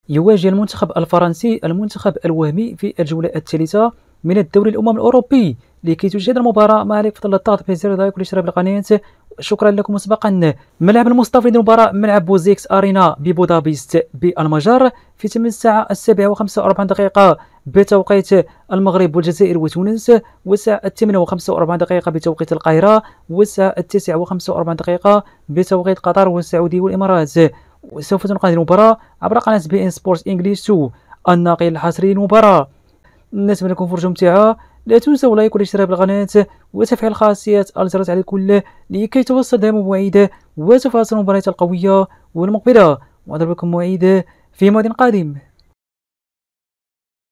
يواجه المنتخب الفرنسي المنتخب الوهمي في الجولة الثالثة من الدوري الأمم الأوروبي. لكي تشاهد المباراة ما عليك فضل الضغط بزر لايك والاشتراك بالقناة. شكرا لكم مسبقا. ملعب المصطفى للمباراة ملعب بوزيكس أرينا ببودابست بالمجر في تمام الساعة 7:45 بتوقيت المغرب والجزائر وتونس، والساعة 8:45 بتوقيت القاهرة، والساعة 9:45 بتوقيت قطر والسعودية والإمارات. وسوف تنقل المباراة عبر قناة بي إن سبورت إنجليش 2 الناقل الحصري للمباراة. نتمنى لكم فرجة ممتعة. لا تنسوا لايك والاشتراك بالقناة وتفعيل خاصية الجرس على الكل لكي توصل دائما مواعيد وتفاصيل المباريات القوية والمقبلة. وأضرب لكم موعد في موعد قادم.